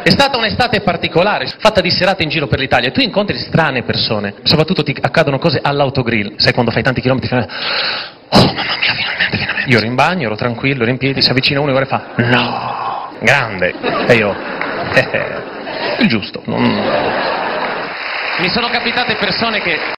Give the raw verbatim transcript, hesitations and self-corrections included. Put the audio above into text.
È stata un'estate particolare, fatta di serate in giro per l'Italia. Tu incontri strane persone, soprattutto ti accadono cose all'autogrill. Sai quando fai tanti chilometri fai... Oh mamma mia, finalmente, finalmente. Io ero in bagno, ero tranquillo, ero in piedi, si avvicina uno e fa no, grande. E io, eh, eh, il giusto. Non... Mi sono capitate persone che...